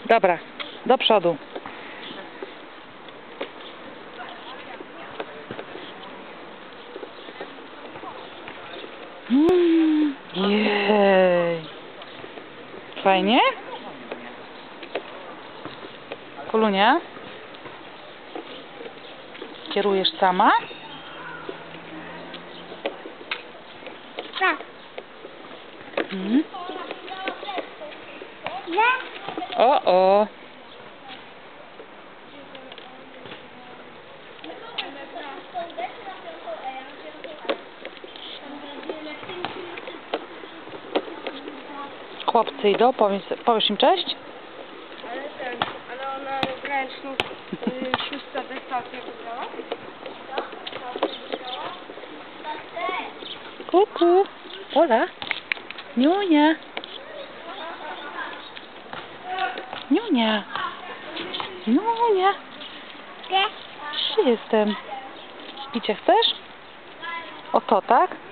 Dobra, do przodu. Jej. Fajnie? Kulunia? Kierujesz sama? Tak. Mhm. O. Chłopcy idą, powiesz im cześć? Ale ona ręczną szósta dystację wybrała? Kuku. Ola. Niunia. Niunia. Niunia. Jestem. Picie chcesz? O to, tak?